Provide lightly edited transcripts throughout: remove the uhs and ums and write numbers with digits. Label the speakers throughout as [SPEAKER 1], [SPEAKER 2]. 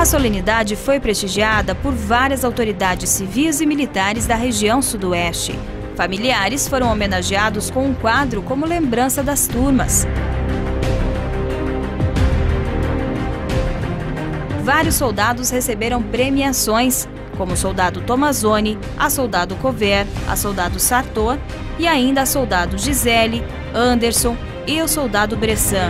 [SPEAKER 1] A solenidade foi prestigiada por várias autoridades civis e militares da região sudoeste. Familiares foram homenageados com um quadro como lembrança das turmas. Vários soldados receberam premiações, como o soldado Tomazoni, a soldado Cover, a soldado Sartor e ainda a soldado Gisele, Anderson e o soldado Bressan.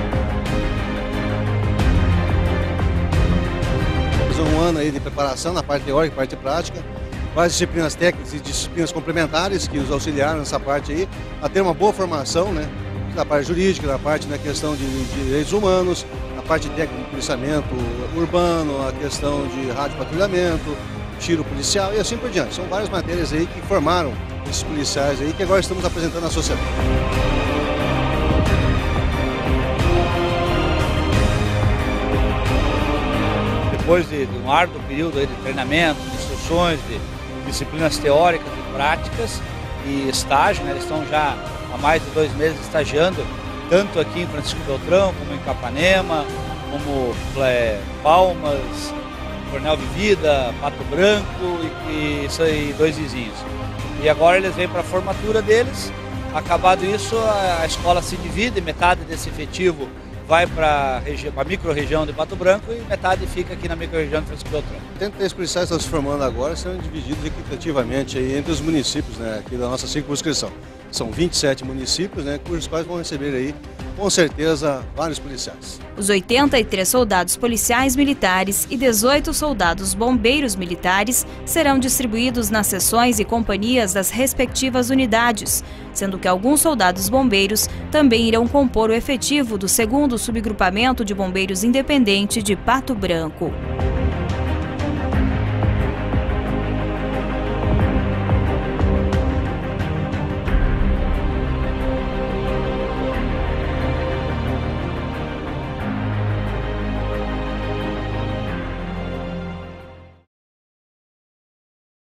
[SPEAKER 2] Um ano aí de preparação na parte teórica e parte prática, várias disciplinas técnicas e disciplinas complementares que os auxiliaram nessa parte aí, a ter uma boa formação, né, na parte jurídica, na parte na questão de direitos humanos, na parte técnica de policiamento urbano, a questão de rádio patrulhamento, tiro policial e assim por diante. São várias matérias aí que formaram esses policiais aí que agora estamos apresentando à sociedade.
[SPEAKER 3] Depois de um árduo período aí de treinamento, de instruções, de disciplinas teóricas e práticas e estágio, né? Eles estão já há mais de 2 meses estagiando, tanto aqui em Francisco Beltrão, como em Capanema, como Palmas, Coronel Vivida, Pato Branco e 2 vizinhos. E agora eles vêm para a formatura deles. Acabado isso, a escola se divide, metade desse efetivo vai para a micro-região de Pato Branco e metade fica aqui na micro-região de Francisco Beltrão.
[SPEAKER 2] 83 policiais estão se formando agora, sendo divididos equitativamente aí entre os municípios, né, aqui da nossa circunscrição. São 27 municípios, né, cujos quais vão receber aí, com certeza, vários policiais.
[SPEAKER 1] Os 83 soldados policiais militares e 18 soldados bombeiros militares serão distribuídos nas seções e companhias das respectivas unidades, sendo que alguns soldados bombeiros também irão compor o efetivo do 2º Subgrupamento de Bombeiros Independente de Pato Branco.